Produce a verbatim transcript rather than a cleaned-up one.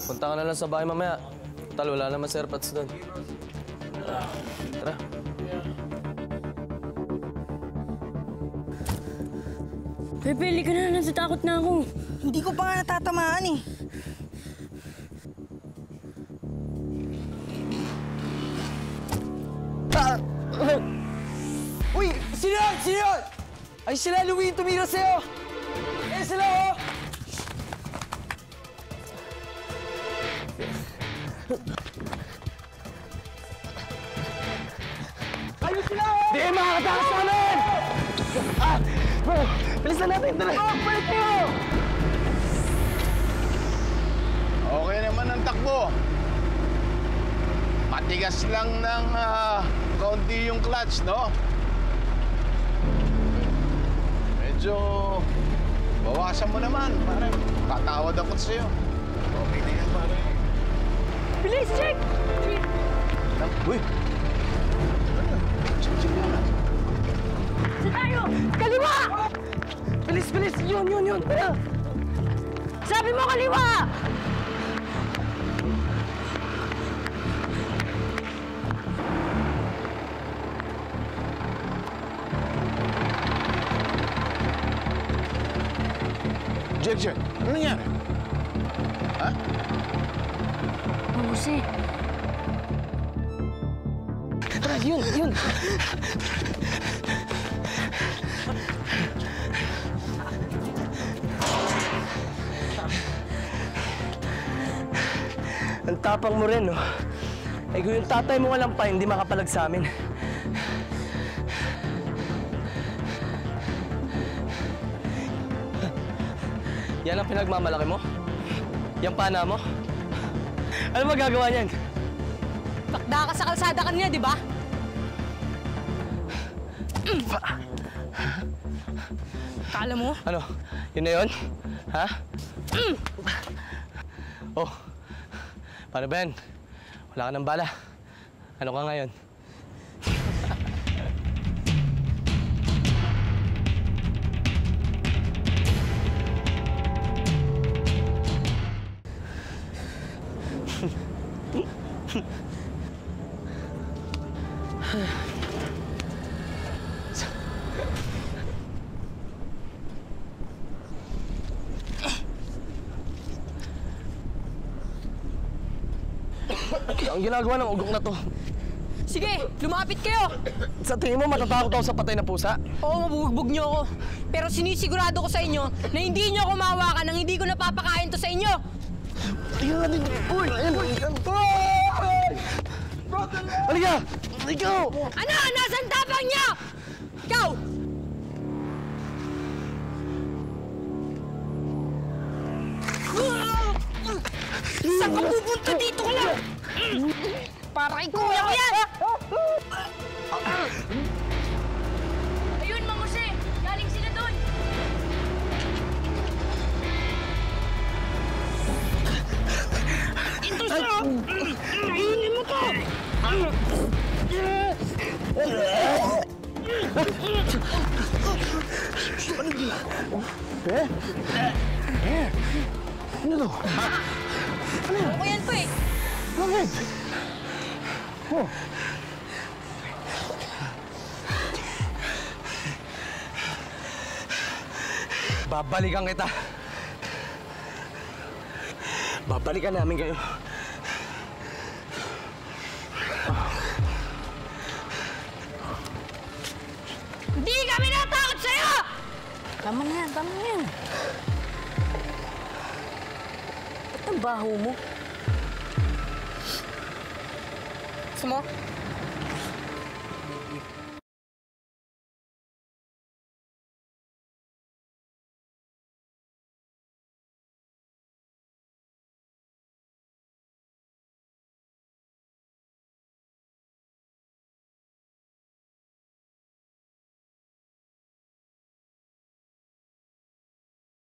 Punta ka na lang sa bahay mamaya. Tal, wala naman si Airpods doon. Tara. Tara. Pepe, ka na. Natatakot na ako. Hindi ko pa nga natatamaan eh. Ah! Uy! Sino yun? Sino yun? Ay sila, Louie, tumira sa'yo! Eh, sila, oh! Ayun sila, oh! Di, makakatakas sa amin! Ah! Bro, bilisan natin, tala! Oh, balik mo! Okay naman ang takbo. Matigas lang ng uh, kaunti yung clutch, no? Medyo bawasan mo naman, pare. Tatawad ako sa'yo. Okay na yan, pare. Bilis, check! Uy! Check, check na. Sa tayo! Kaliwa! Bilis, bilis! Yun, yun, yun! Tara! Sabi mo kaliwa! Jack, Jack, ano nangyari? Ha? Mang Jose. Tara, yun, yun! Ang tapang mo rin, no? Eh, kung yung tatay mo walang pa, hindi makapalag sa amin. Yan ang pinagmamalaki mo? Yan pana mo? Ano magagawa niyan? Takda ka sa kalsada kanina, di ba? Kala mo? Ano? Yun na yun? Ha? Oh, paano ba yan? Wala ka ng bala. Ano ka ngayon? Ang ginagawa ng ugok na to. Sige, lumapit kayo! Sa tingin mo, matatakot ako sa patay na pusa? Oo, mabubugbog niyo ako. Pero sinisigurado ko sa inyo na hindi niyo ako mahawakan nang hindi ko napapakain to sa inyo. Tingnan natin. Uy! Ayan! Uy! Halika! Ikaw! Ano? Nasaan tapang niyo? Ikaw! Saan ka pupunta? Dito ka lang! Para kay kuya ko yan! Ayun, Mang Jose! Galing sila doon! Ito siya! Iinin mo to! Eh? Eh? Ano to? Ako yan to eh! Bakit? Oh. Babalikan kita. Babalikan namin kayo. Hindi kami natakot sa'yo! Tama na yan, tama na yan. Ba't ang baho mo? Gusto mo?